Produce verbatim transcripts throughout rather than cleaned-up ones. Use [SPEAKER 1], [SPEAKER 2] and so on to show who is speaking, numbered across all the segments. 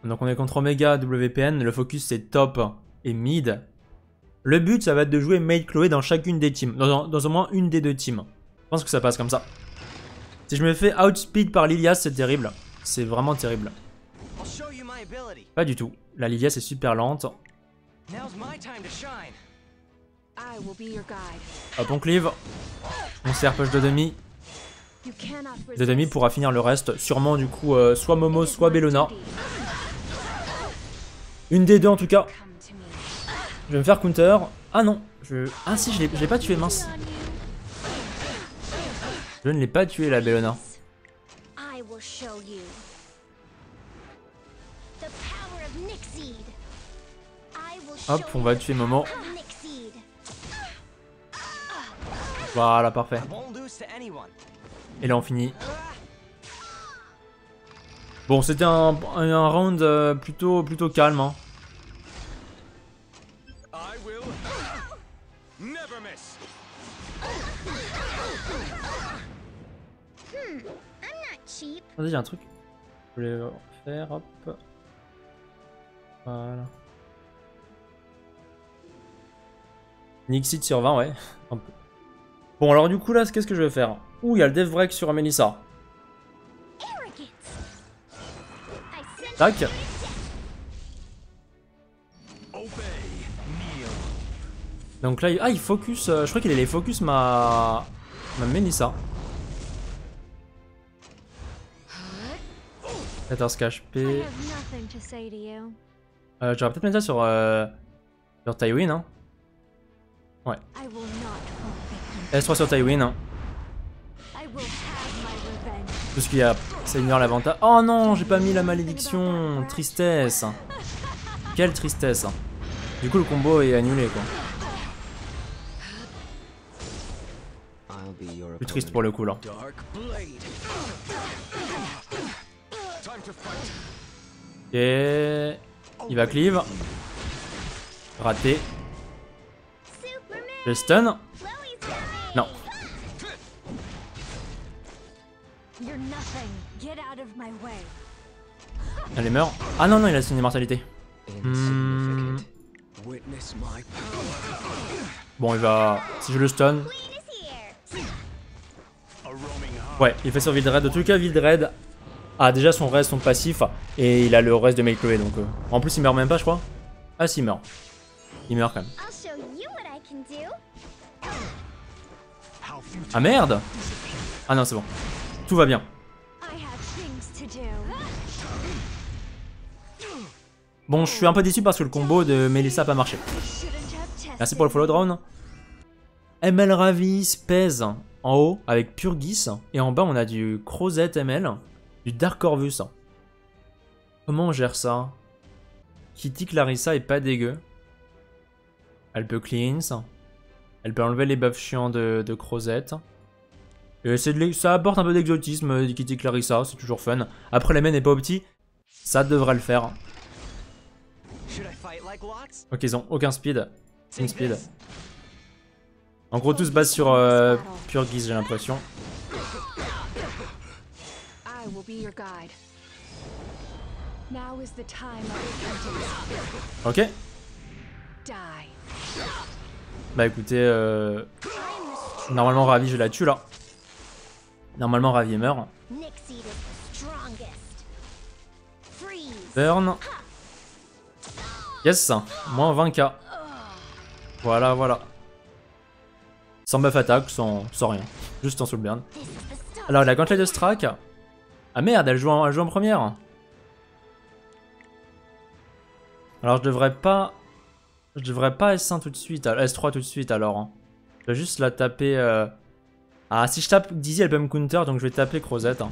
[SPEAKER 1] Donc on est contre Omega W P N, le focus c'est top et mid. Le but ça va être de jouer Maid Chloé dans chacune des teams, dans, dans au moins une des deux teams. Je pense que ça passe comme ça. Si je me fais outspeed par Lilias, c'est terrible. C'est vraiment terrible. Pas du tout. La Lilias est super lente. Hop, on cleave. On sert push de demi. De demi pourra finir le reste. Sûrement du coup, euh, soit Momo, soit Bellona. Une des deux en tout cas. Je vais me faire counter. Ah non. Je... Ah si, je l'ai pas tué, mince. Je ne l'ai pas tué la Bellona. Hop, on va tuer Momo. Voilà, parfait. Et là on finit. Bon, c'était un, un round euh, plutôt, plutôt calme. Hein. Attendez, j'ai un truc. Je voulais faire, hop. Voilà. Nixit sur vingt, ouais. Un peu. Bon, alors du coup, là, qu'est-ce que je vais faire? Ouh, il y a le death break sur Melissa. Tac. Donc là, il... ah, il focus. Euh, je crois qu'il allait focus ma. ma Melissa. quatorze K H P. Euh, J'aurais peut-être mettre ça sur. Euh... sur Tywin, hein. Ouais. S trois sur Tywin. Hein. Parce qu'il y a Seigneur l'avantage. Oh non, j'ai pas mis la malédiction. Tristesse. Quelle tristesse. Du coup, le combo est annulé, quoi. Plus triste pour le coup, là. Et il va cleave. Raté. Le stun. Non. Elle meurt. Ah non, non, il a son immortalité. Hmm. Bon, il va... Si je le stun... Ouais, il fait sur Vildred. De tout cas, Vildred a déjà son reste, son passif. Et il a le reste de Maid Chloé. Donc, euh... en plus, il meurt même pas, je crois. Ah, si, il meurt. Il meurt quand même. Ah merde! Ah non, c'est bon. Tout va bien. Bon, je suis un peu déçu parce que le combo de Melissa n'a pas marché. Merci pour le follow drone. M L Ravis pèse en haut avec Purgis. Et en bas, on a du Crozet M L, du Dark Corvus. Comment on gère ça? Kitty Clarissa est pas dégueu. Elle peut cleanse. Elle peut enlever les buffs chiants de, de Crozet. Et de, ça apporte un peu d'exotisme de Kitty Clarissa, c'est toujours fun. Après, la main n'est pas opti, ça devrait le faire. Ok, ils ont aucun speed. Team speed. En gros, tout se base sur euh, Purgis, j'ai l'impression. Ok. Bah écoutez, euh... normalement Ravi je la tue là. Normalement Ravi meurt. Burn. Yes, moins vingt K. Voilà, voilà. Sans buff attaque, sans, sans rien. Juste en soul burn. Alors la gantelet de Strack. Ah merde, elle joue en, elle joue en première. Alors je devrais pas... Je devrais pas S un tout de suite, S trois tout de suite alors. Hein. Je vais juste la taper... Euh... Ah, si je tape Dizzy, elle peut me counter, donc je vais taper Crozet. Hein.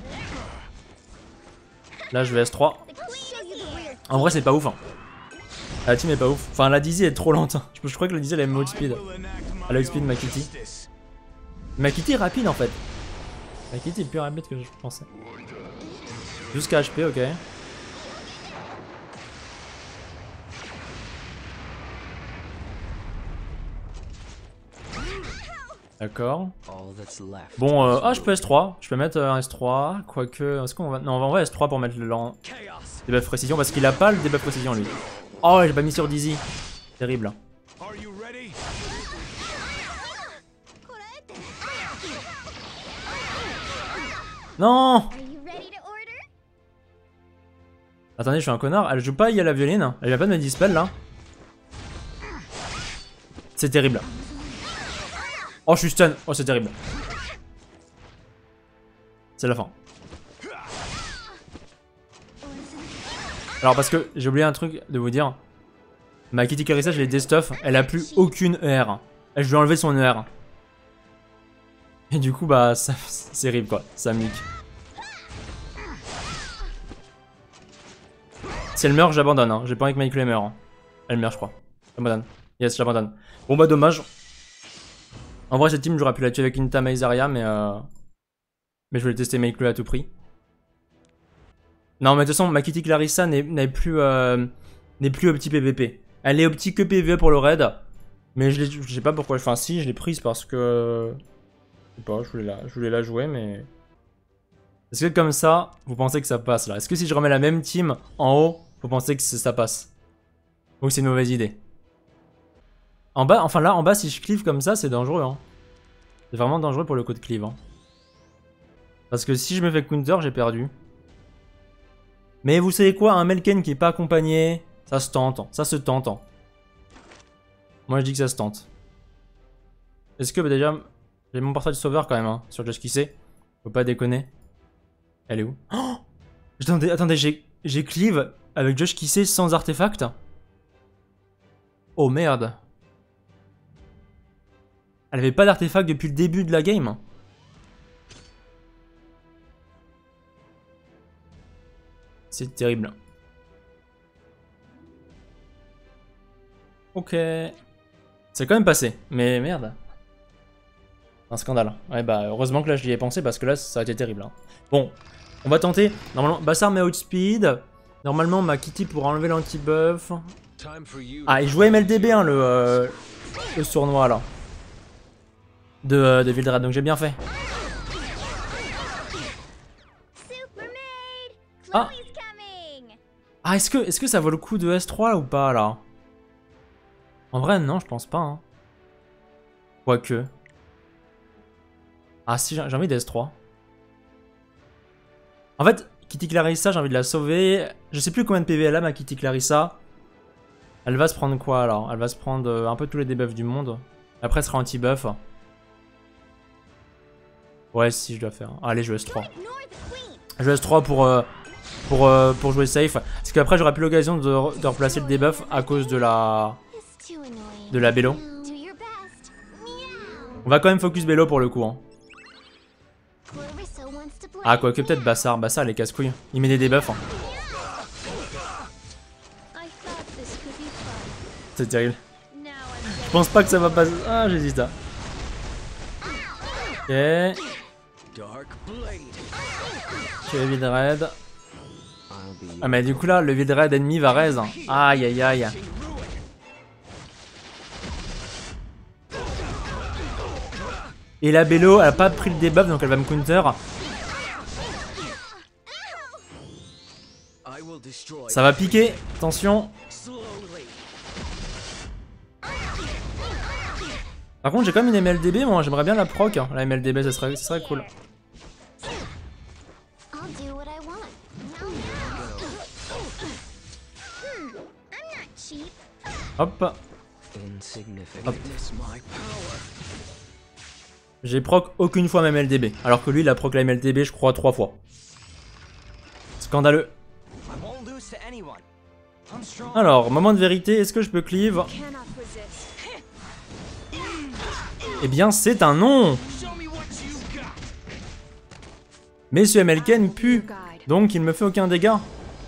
[SPEAKER 1] Là, je vais S trois. En vrai, c'est pas ouf. Hein. La team est pas ouf. Enfin, la Dizzy est trop lente. Je, je crois que la Dizzy, elle a même outspeed. Elle a outspeed ma Kitty. Ma Kitty est rapide en fait. Ma Kitty est plus rapide que je pensais. Jusqu'à H P, ok. D'accord. Bon, euh, ah, je peux S trois. Je peux mettre un S trois. Quoique. Est-ce qu'on va. Non, on va envoyer S trois pour mettre le lent. Debuff précision. Parce qu'il a pas le debuff précision lui. Oh, j'ai pas mis sur Dizzy. Terrible. Non! Attendez, je suis un connard. Elle joue pas, il y a la violine. Elle vient pas de me dispel là. C'est terrible. Oh, je suis stun. Oh, c'est terrible. C'est la fin. Alors, parce que j'ai oublié un truc de vous dire. Ma Kitty Clarissa, je l'ai destuff. Elle a plus aucune E R. Je lui ai enlevé son E R. Et du coup, bah, ça, c'est terrible quoi. Ça me nique. Si elle meurt, j'abandonne. Hein. J'ai pas envie que Michael meure. Hein. Elle meurt, je crois. J'abandonne. Yes, j'abandonne. Bon, bah, dommage. En vrai, cette team, j'aurais pu la tuer avec une Tama et Zarya, mais euh... mais je voulais tester Michael à tout prix. Non, mais de toute façon, ma Kitty Clarissa n'est plus, euh... n'est plus au petit P V P. Elle est au petit que P V E pour le raid. Mais je, je sais pas pourquoi. Enfin, si, je l'ai prise parce que. Je sais pas, je voulais la, je voulais la jouer, mais. Est-ce que comme ça, vous pensez que ça passe là? Est-ce que si je remets la même team en haut, vous pensez que ça passe? Ou que c'est une mauvaise idée? En bas, enfin là, en bas, si je cleave comme ça, c'est dangereux. Hein. C'est vraiment dangereux pour le coup de cleave. Hein. Parce que si je me fais counter, j'ai perdu. Mais vous savez quoi? Un Melken qui est pas accompagné, ça se tente. Ça se tente. Moi, je dis que ça se tente. Est-ce que bah, déjà, j'ai mon portail sauveur quand même hein, sur Josh Kissé. Faut pas déconner. Elle est où? Oh, attendez, attendez, j'ai cleave avec Josh Kissé sans artefact. Oh merde. Elle avait pas d'artefact depuis le début de la game. C'est terrible. Ok. C'est quand même passé, mais merde. Un scandale. Ouais bah heureusement que là je y ai pensé parce que là ça a été terrible. Hein. Bon, on va tenter. Normalement, Bassar met outspeed. Normalement ma Kitty pourra enlever l'anti-buff. Ah, il jouait M L D B hein, le, euh, le sournois là. De, euh, de Vildred, donc j'ai bien fait. Ah, ah est-ce que, est-ce que ça vaut le coup de S trois là, ou pas là? En vrai non, je pense pas. Hein. Quoique. Ah si, j'ai envie de S trois. En fait, Kitty Clarissa, j'ai envie de la sauver. Je sais plus combien de P V elle a ma Kitty Clarissa. Elle va se prendre quoi alors? Elle va se prendre euh, un peu tous les debuffs du monde. Après elle sera anti-buff. Ouais si je dois faire. Allez je S trois. Je S trois pour, euh, pour, euh, pour jouer safe. Parce qu'après j'aurai plus l'occasion de, de replacer le debuff à cause de la... De la Bello. On va quand même focus Bello pour le coup. Hein. Ah quoique peut-être Bassar. Bassar les casse-couilles. Il met des debuffs. Hein. C'est terrible. Je pense pas que ça va passer. Ah j'hésite là. Ok. Ok, Vildred. Ah mais du coup là, le Vildred ennemi va raise. Aïe aïe aïe. Et la Bello, elle a pas pris le debuff donc elle va me counter. Ça va piquer, attention. Par contre j'ai quand même une M L D B, moi j'aimerais bien la proc. La M L D B ça serait, ça serait cool. Hop. Hop. J'ai proc aucune fois ma M L D B, alors que lui il a proc la M L D B je crois trois fois. Scandaleux. Alors, moment de vérité, est-ce que je peux cleave? Eh bien c'est un non. Mais ce Melken pue, donc il ne me fait aucun dégât.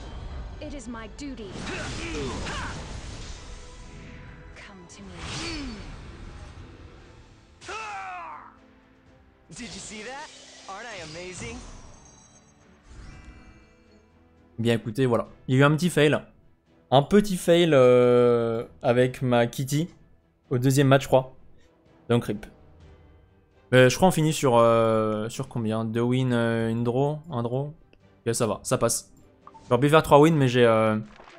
[SPEAKER 1] Bien écoutez, voilà. Il y a eu un petit fail. Un petit fail euh, avec ma Kitty. Au deuxième match, je crois. Donc rip. Mais je crois on finit sur, euh, sur combien? Deux wins, euh, une draw? Un draw? Ok, ça va, ça passe. J'aurais pu faire trois wins, mais j'ai... Euh...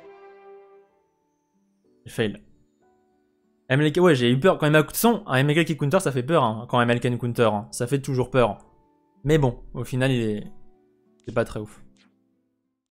[SPEAKER 1] J'ai fail. M L K, ouais, j'ai eu peur. Quand il m'a... De toute façon, un M L K qui counter, ça fait peur. Hein, quand M L K counter, hein. Ça fait toujours peur. Mais bon, au final, il est... C'est pas très ouf.